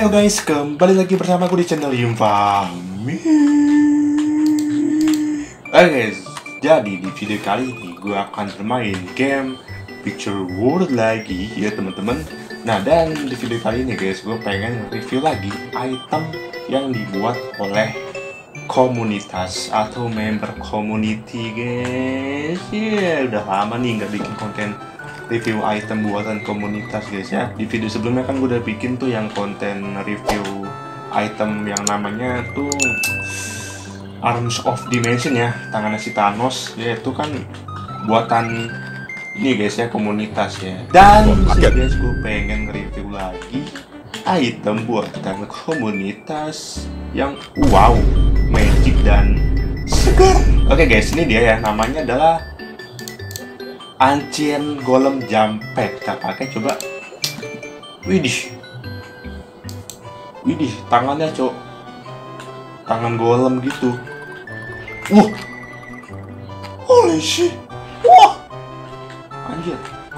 Ayo guys, kembali lagi bersama aku di channel Infami. Oke guys, jadi di video kali ini gue akan bermain game Picture World lagi ya teman-teman. Nah, dan di video kali ini guys, gue pengen review lagi item yang dibuat oleh komunitas atau member community guys. Ya udah lama nih nggak bikin konten review item buatan komunitas guys ya. Di video sebelumnya kan gue udah bikin tuh yang konten review item yang namanya tuh Arms of Dimension ya, tangannya si Thanos ya. Itu kan buatan ini guys ya, komunitas ya. Dan guys, gue pengen review lagi item buatan komunitas yang wow, magic dan segar. Oke guys, ini dia ya, namanya adalah Ancient Golem Jump Pack. Kita pakai coba. Widih, tangannya cok, tangan golem gitu. Wah, holy shit, wah, anjir,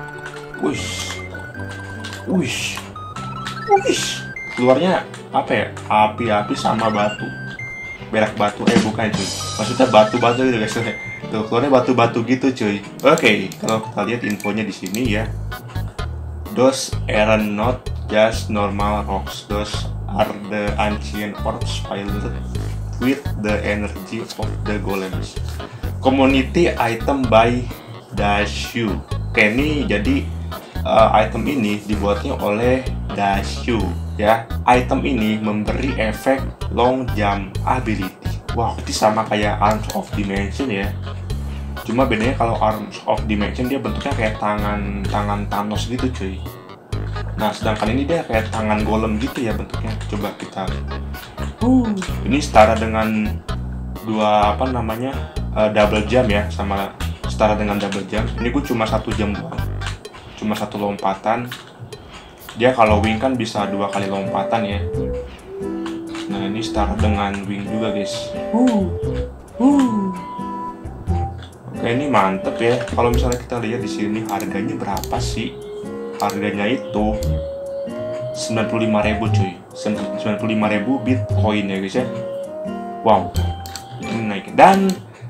wish, keluarnya apa ya? Api-api sama batu, berak batu. Bukan cuy, maksudnya batu-batu gitu guys. Tuh, keluarnya batu-batu gitu cuy. Oke, kalau kita lihat infonya di sini ya. Those are not just normal rocks. Those are the ancient orbs filled with the energy of the golems. Community item by Dashu. Oke, ini jadi item ini dibuatnya oleh Dashu ya. Item ini memberi efek long jump ability. Wow, itu sama kayak Arms of Dimension ya. Cuma bedanya kalau Arms of Dimension dia bentuknya kayak tangan Thanos gitu cuy. Nah, sedangkan ini dia kayak tangan golem gitu ya bentuknya. Coba kita ini setara dengan double jump ya, sama setara dengan double jump. Ini gue cuma 1 jam doang, cuma 1 lompatan. Dia kalau wing kan bisa 2 kali lompatan ya. Nah, ini setara dengan wing juga guys. Oke, ini mantep ya. Kalau misalnya kita lihat di sini harganya berapa sih? Harganya itu 95.000 cuy. 95.000 Bitcoin ya guys ya. Wow, ini naik. Dan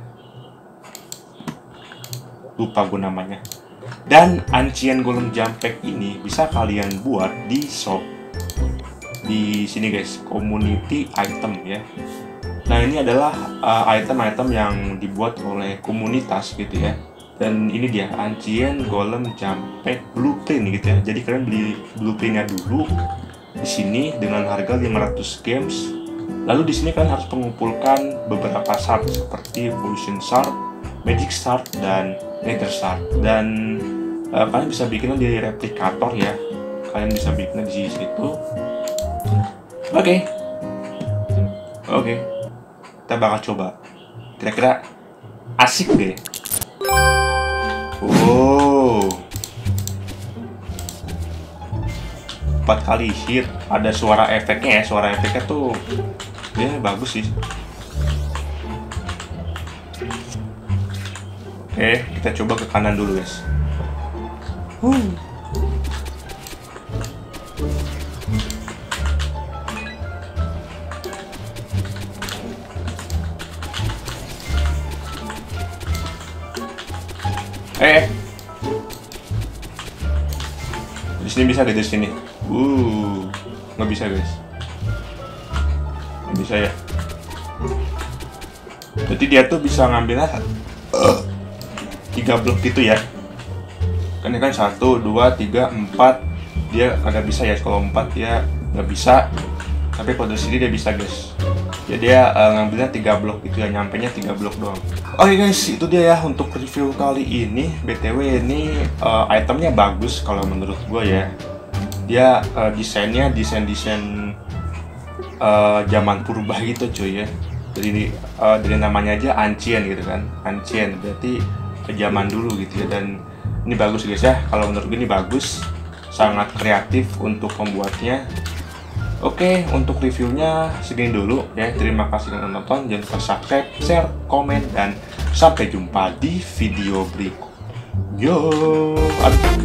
lupa gue namanya. Dan Ancient Golem Jump Pack ini bisa kalian buat di shop di sini guys, community item ya. Nah, ini adalah item-item yang dibuat oleh komunitas gitu ya. Dan ini dia Ancient Golem Jump Pack blueprint gitu ya. Jadi kalian beli blueprintnya dulu di sini dengan harga 500 gems. Lalu di sini kalian harus mengumpulkan beberapa shard seperti Evolution Shard, Magic Shard, dan Nether Shard. Dan kalian bisa bikinnya di replikator ya. Kalian bisa bikinnya di situ. Oke, kita bakal coba. Kira-kira asik deh. Wow, 4 kali hit. Ada suara efeknya ya. Suara efeknya tuh ya bagus sih. Oke, kita coba ke kanan dulu guys. Di sini bisa di sini. Nggak bisa guys. Nggak bisa ya. Jadi dia tuh bisa ngambilnya 3 blok gitu ya. Kan ini kan 1, 2, 3, 4. Dia agak bisa ya. Kalau 4 dia nggak bisa. Tapi kalau di sini dia bisa guys. Ya dia ngambilnya 3 blok gitu ya, nyampenya 3 blok doang. Oke guys, itu dia ya untuk review kali ini. BTW ini itemnya bagus kalau menurut gue ya. Dia desainnya desain zaman purba gitu cuy ya. Jadi dari namanya aja Ancient gitu kan. Ancient berarti zaman dulu gitu ya. Dan ini bagus guys ya. Kalau menurut gue ini bagus, sangat kreatif untuk pembuatnya. Oke, untuk reviewnya segini dulu ya. Terima kasih sudah nonton. Jangan lupa subscribe, share, komen, dan sampai jumpa di video berikutnya.